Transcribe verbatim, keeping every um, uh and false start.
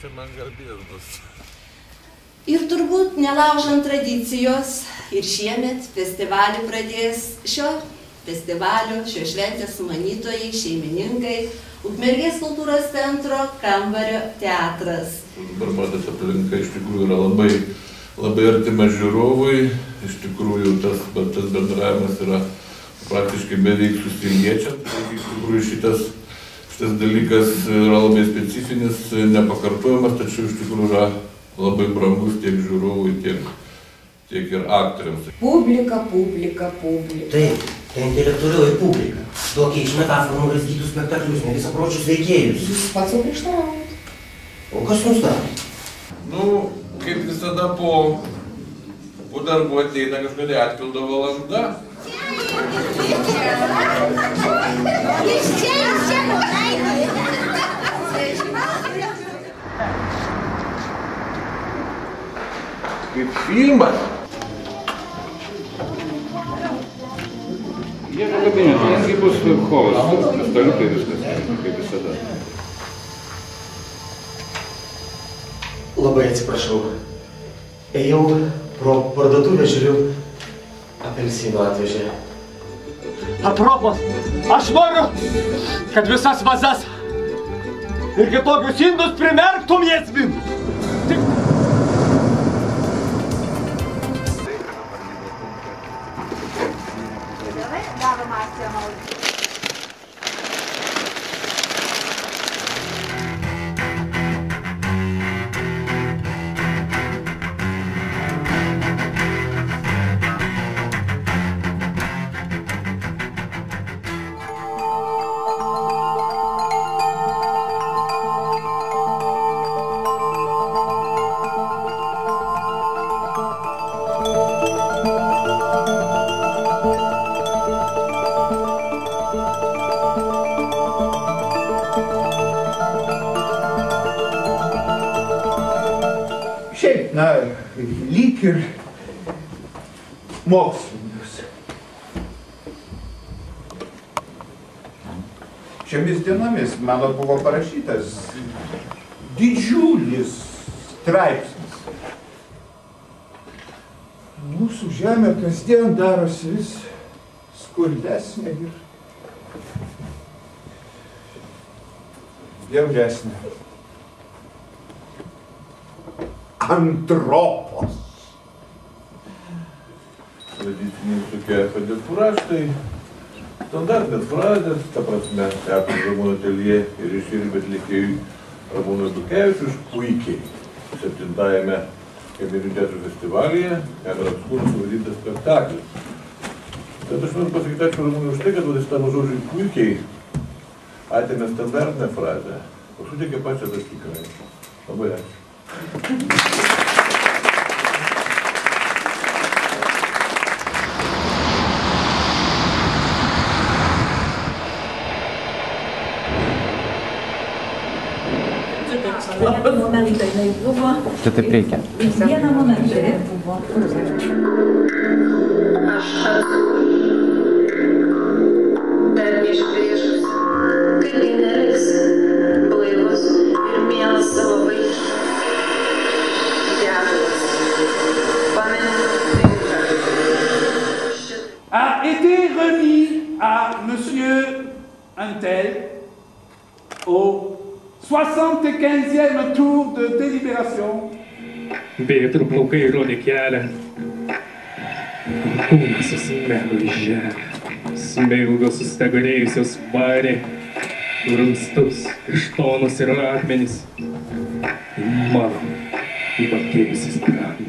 tai man garbės bus. Ir turbūt nelaužant tradicijos, ir šiemet festivalį pradės šio festivalio, šio šventės sumanytojai, šeimininkai, Ukmergės kultūros centro kambario teatras. Dabar matęs aplinka iš tikrųjų yra labai, labai artima žiūrovui, iš tikrųjų tas, tas bendravimas yra praktiškai beveik susiliečiant. Iš tikrųjų šitas, šitas dalykas yra labai specifinis, nepakartojamas, tačiau iš tikrųjų yra labai brangus tiek žiūrovui, tiek, tiek ir aktoriams. Publika, publika, publika. Taip, tai intelektualioji publika. Tokie iš metaforų nuraizgytų spektaklius, nevisapročius veikėjus. Jūs pats jau prieštaraujat. O kas mums daro? Nu, kaip visada po, po darbų ateina kažkokia atpildo valanda. Kaip filmas. Jie kabinete, nesgi bus kovas, pistoliukai viskas, kaip visada. Labai atsiprašau. Ėjau pro parduotuvę, žiūriu, apelsinų atvežė. Atropos, aš noriu, kad visas vazas ir kitokius indus primerktum jėsmin. Šiaip, na, lyg ir mokslininkas. Šiomis dienomis mano buvo parašytas didžiulis straipsnis. Mūsų žemė kasdien darosi vis skurdesnė ir bjauresnė. Antropos. Tradiciniai tokie padėkų raštai, standartinės frazės, ta prasme, teatro Ramūno Ateljė ir režisieriui atlikėjui Ramūnui Dukevičiui puikiai septintajame Kamerinių teatrų festivalyje Kamera Obskūra suvadytas spektaklis. Bet aš noriu pasakyti ačiū Ramūnui už tai, kad vadys tavo žodžiui puikiai atėmė standartinę frazę, o suteikė pačią tą tikrąją. Labai ačiū. Vieną momentą jinai buvo. Čia taip reikia. Vieną momentą jinai buvo. Aš esu dar neišgrįžus, kaip įneriks, blaivus ir mielas savo vaikų. Geras. Pamenu A été remis à Monsieur Untel au soixante-quinzième tour de délibération. Bėtrų plaukai rodė kelią. Kūnas susmego į žemę. Smilgos sustagarėjusios varė. Rumstus, ištonus ir akmenis. Mano įpakėjusis spragą.